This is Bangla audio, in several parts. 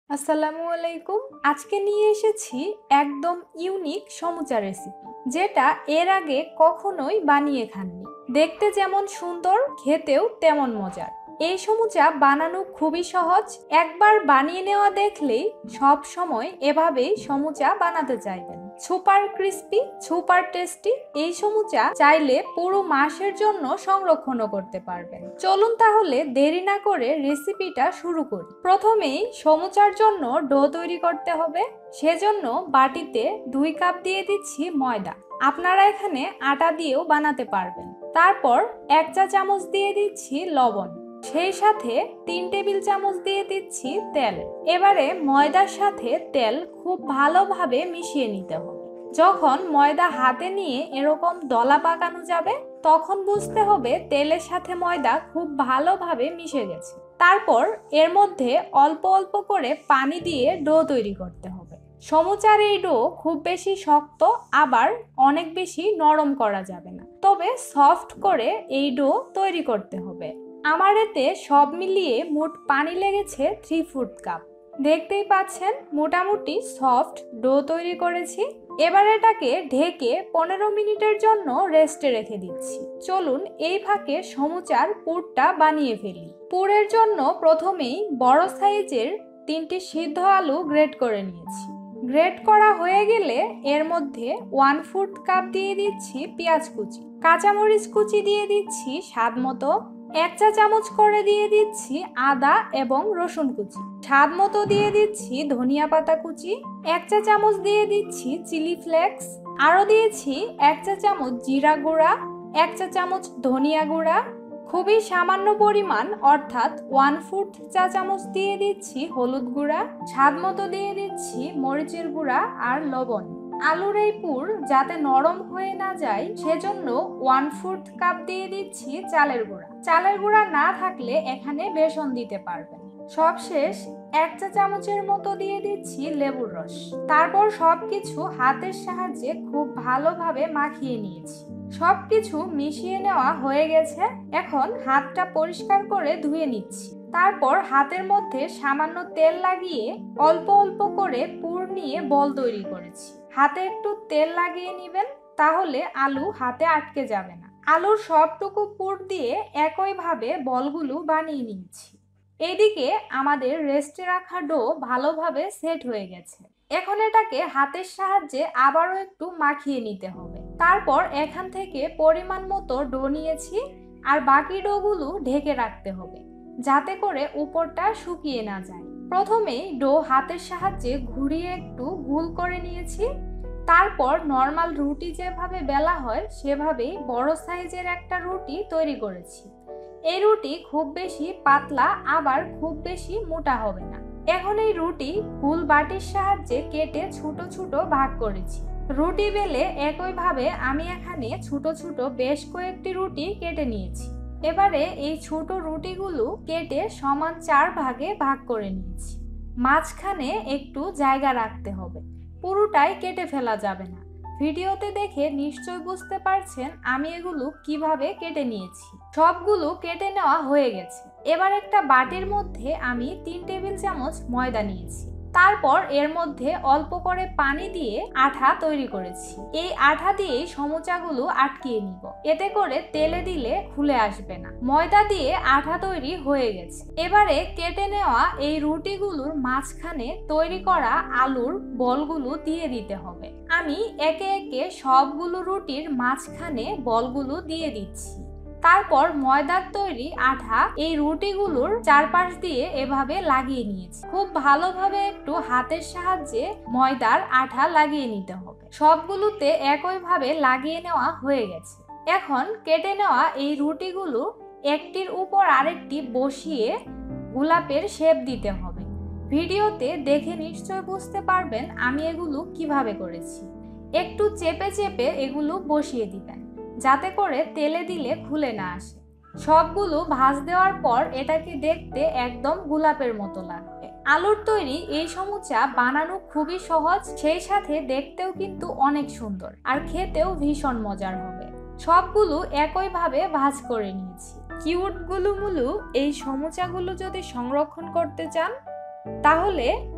আসসালামু আলাইকুম। আজকে নিয়ে এসেছি একদম ইউনিক সমুচা রেসিপি, যেটা এর আগে কখনোই বানিয়ে খাননি। দেখতে যেমন সুন্দর, খেতেও তেমন মজার। এই সমুচা বানানো খুবই সহজ। একবার বানিয়ে নেওয়া দেখলেই সব সময় এভাবেই সমুচা বানাতে চাইবেন। সুপার ক্রিস্পি, সুপার টেস্টি এই সমুচা চাইলে পুরো মাসের জন্য সংরক্ষণও করতে পারবেন। চলুন তাহলে দেরি না করে রেসিপিটা শুরু করি। প্রথমেই সমুচার জন্য ডো তৈরি করতে হবে। সেজন্য বাটিতে 2 কাপ দিয়ে দিচ্ছি ময়দা। আপনারা এখানে আটা দিয়েও বানাতে পারবেন। তারপর 1 চা চামচ দিয়ে দিচ্ছি লবণ, সেই সাথে 3 টেবিল চামচ দিয়ে দিচ্ছি তেল। এবারে ময়দার সাথে তেল খুব ভালোভাবে মিশিয়ে নিতে হবে। যখন ময়দা হাতে নিয়ে এরকম দলা পাকানো যাবে, তখন বুঝতে হবে তেলের সাথে ময়দা খুব ভালোভাবে মিশে গেছে। তারপর এর মধ্যে অল্প অল্প করে পানি দিয়ে ডো তৈরি করতে হবে। সমুচার এই ডো খুব বেশি শক্ত আবার অনেক বেশি নরম করা যাবে না, তবে সফট করে এই ডো তৈরি করতে হবে। আমার এতে সব মিলিয়ে মোট পানি লেগেছে 3/4 কাপ। দেখতেই পাচ্ছেন মোটামুটি সফট ডো তৈরি করেছি। এবার এটাকে ঢেকে 15 মিনিটের জন্য রেস্টে রেখে দিচ্ছি। চলুন এই ফাঁকে সমুচার পুরটা বানিয়ে ফেলি। পুরের জন্য প্রথমেই বড় সাইজের 3টি সিদ্ধ আলু গ্রেট করে নিয়েছি। গ্রেট করা হয়ে গেলে এর মধ্যে 1/4 কাপ দিয়ে দিচ্ছি পেঁয়াজ কুচি, কাঁচামরিচ কুচি দিয়ে দিচ্ছি স্বাদ মতো, 1 চা চামচ করে দিয়ে দিচ্ছি আদা এবং রসুন কুচি, স্বাদ মতো দিয়ে দিচ্ছি ধনিয়া পাতা কুচি, 1 চা চামচ দিয়ে দিচ্ছি চিলি ফ্লেক্স, আরো দিয়েছি 1 চা চামচ জিরা গুঁড়া, 1 চা চামচ ধনিয়া গুঁড়া, খুবই সামান্য পরিমাণ অর্থাৎ 1/4 চা চামচ দিয়ে দিচ্ছি হলুদ গুঁড়া, স্বাদ মতো দিয়ে দিচ্ছি মরিচের গুঁড়া আর লবণ। আলুর এই পুর যাতে নরম হয়ে না যায় সেজন্য 1/4 কাপ দিয়ে দিচ্ছি চালের গুঁড়া। চালের গুঁড়া না থাকলে এখানে বেসন দিতে পারবেন। সবশেষ 1 চা চামচের মতো দিয়ে দিচ্ছি লেবুর রস। তারপর সবকিছু হাতের সাহায্যে খুব ভালোভাবে মাখিয়ে নিয়েছি। সবকিছু মিশিয়ে নেওয়া হয়ে গেছে। এখন হাতটা পরিষ্কার করে ধুয়ে নিচ্ছি। তারপর হাতের মধ্যে সামান্য তেল লাগিয়ে অল্প অল্প করে পুর নিয়ে বল তৈরি করেছি। হাতে একটু তেল লাগিয়ে নেবেন, তাহলে আলু হাতে আটকে যাবে না। আলুর সবটুকু পুর দিয়ে একইভাবে বলগুলো বানিয়ে নিয়েছি। এইদিকে আমাদের রেস্টে রাখা ডো ভালোভাবে সেট হয়ে গেছে। এখন এটাকে হাতের সাহায্যে আবারও একটু মাখিয়ে নিতে হবে। তারপর এখান থেকে পরিমাণ মতো ডো নিয়েছি আর বাকি ডোগুলো ঢেকে রাখতে হবে, যাতে করে উপরটা শুকিয়ে না যায়। প্রথমেই ডো হাতের সাহায্যে ঘুরিয়ে একটু গোল করে নিয়েছি। তারপর নর্মাল রুটি যেভাবে বেলা হয় সেভাবেই বড় সাইজের একটা রুটি তৈরি করেছি। এই রুটি খুব বেশি পাতলা আবার খুব বেশি মোটা হবে না। এখন এই রুটি গোল বাটির সাহায্যে কেটে ছোট ছোট ভাগ করেছি। রুটি বেলে একইভাবে আমি এখানে ছোট ছোট বেশ কয়েকটি রুটি কেটে নিয়েছি। এবারে এই ছোট রুটিগুলো কেটে সমান 4 ভাগে ভাগ করে নিয়েছি। মাঝখানে একটু জায়গা রাখতে হবে, পুরোটাই কেটে ফেলা যাবে না। ভিডিওতে দেখে নিশ্চয় বুঝতে পারছেন আমি এগুলো কিভাবে কেটে নিয়েছি। সবগুলো কেটে নেওয়া হয়ে গেছে। এবার একটা বাটির মধ্যে আমি 3 টেবিল চামচ ময়দা নিয়েছি। তারপর এর মধ্যে অল্প করে পানি দিয়ে আঠা তৈরি করেছি। এই আঠা দিয়েই সমুচাগুলো আটকিয়ে নিব, এতে করে তেলে দিলে খুলে আসবে না। ময়দা দিয়ে আঠা তৈরি হয়ে গেছে। এবারে কেটে নেওয়া এই রুটিগুলোর মাঝখানে তৈরি করা আলুর বলগুলো দিয়ে দিতে হবে। আমি একে একে সবগুলো রুটির মাঝখানে বলগুলো দিয়ে দিচ্ছি। তারপর ময়দার তৈরি আঠা এই রুটিগুলোর চারপাশ দিয়ে এভাবে লাগিয়ে নিয়েছি। খুব ভালোভাবে একটু হাতের সাহায্যে ময়দার আঠা লাগিয়ে নিতে হবে। সবগুলোতে একইভাবে লাগিয়ে নেওয়া হয়ে গেছে। এখন কেটে নেওয়া এই রুটিগুলো একটির উপর আরেকটি বসিয়ে গোলাপের শেপ দিতে হবে। ভিডিওতে দেখে নিশ্চয় বুঝতে পারবেন আমি এগুলো কিভাবে করেছি। একটু চেপে চেপে এগুলো বসিয়ে দিবেন, যাতে করে তেলে দিলে খুলে না আসে। সবগুলো ভাঁজ দেওয়ার পর এটাকে দেখতে একদম গোলাপের মতো লাগবে। আলুর তৈরি এই সমুচা বানানো খুবই সহজ, সেই সাথে দেখতেও কিন্তু অনেক সুন্দর আর খেতেও ভীষণ মজার হবে। সবগুলো একইভাবে ভাঁজ করে নিয়েছি। কিউট গুলুমুলু এই সমুচাগুলো যদি সংরক্ষণ করতে চান তাহলে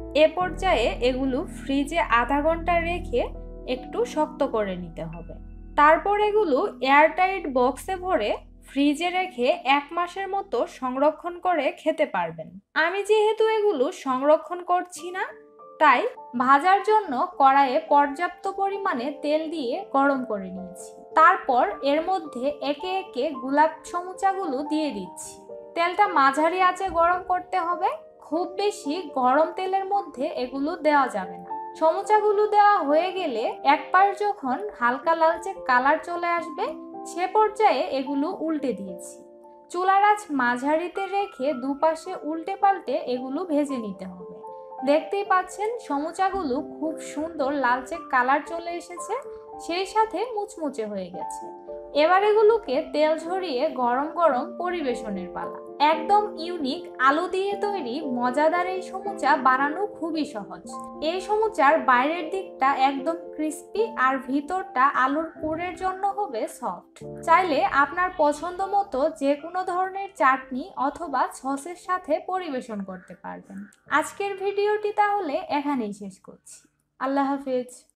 এ পর্যায়ে এগুলো ফ্রিজে আধা ঘন্টা রেখে একটু শক্ত করে নিতে হবে। তারপর এগুলো এয়ারটাইট বক্সে ভরে ফ্রিজে রেখে 1 মাসের মতো সংরক্ষণ করে খেতে পারবেন। আমি যেহেতু এগুলো সংরক্ষণ করছি না, তাই ভাজার জন্য কড়াইয়ে পর্যাপ্ত পরিমাণে তেল দিয়ে গরম করে নিয়েছি। তারপর এর মধ্যে একে একে গোলাপ সমুচাগুলো দিয়ে দিচ্ছি। তেলটা মাঝারি আঁচে গরম করতে হবে, খুব বেশি গরম তেলের মধ্যে এগুলো দেওয়া যাবে না। সমুচাগুলো দেওয়া হয়ে গেলে এক পাশ যখন হালকা লালচে কালার চলে আসবে, সে পর্যায়ে এগুলো উল্টে দিয়েছি। চুলার আঁচ মাঝারিতে রেখে দুপাশে উল্টে পাল্টে এগুলো ভেজে নিতে হবে। দেখতেই পাচ্ছেন সমুচাগুলো খুব সুন্দর লালচে কালার চলে এসেছে, সেই সাথে মুচমুচে হয়ে গেছে। এবার এগুলোকে তেল ঝরিয়ে গরম গরম পরিবেশনের পালা। একদম ইউনিক আলু দিয়ে তৈরি মজাদার এই সমুচা বানানো খুবই সহজ। এই সমুচার বাইরের দিকটা একদম ক্রিস্পি আর ভিতরটা আলুর পুরের জন্য হবে সফট। চাইলে আপনার পছন্দ মতো যে কোনো ধরনের চাটনি অথবা সসের সাথে পরিবেশন করতে পারবেন। আজকের ভিডিওটি তাহলে এখানেই শেষ করছি। আল্লাহ হাফেজ।